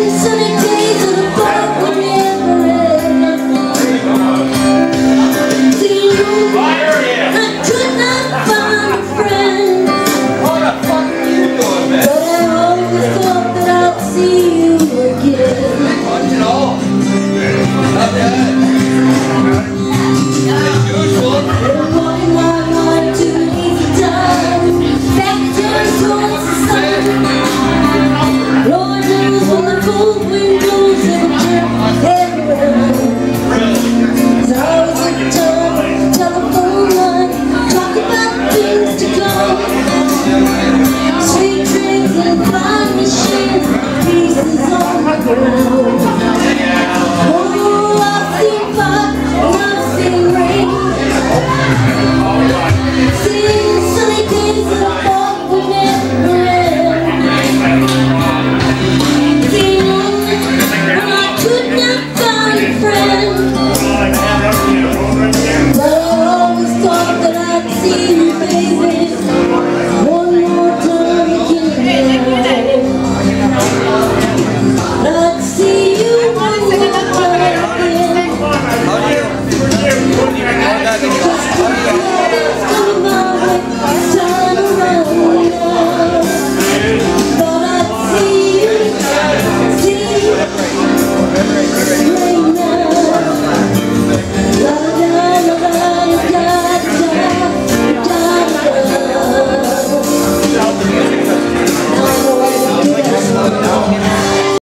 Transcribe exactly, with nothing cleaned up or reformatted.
sunny days of the park will never end. See you, I could not find a friend, What the fuck are you doing, man? but I always thought that I'd see you again. Punch it all. Not that. As usual. Little boy, my mind to an easy time, back turns towards the sun. Lord knows when the cold wind blows, it'll turn everywhere. Cause I was at the telephone line, talk about things to come. Sweet drinks and fine machines, pieces on the ground.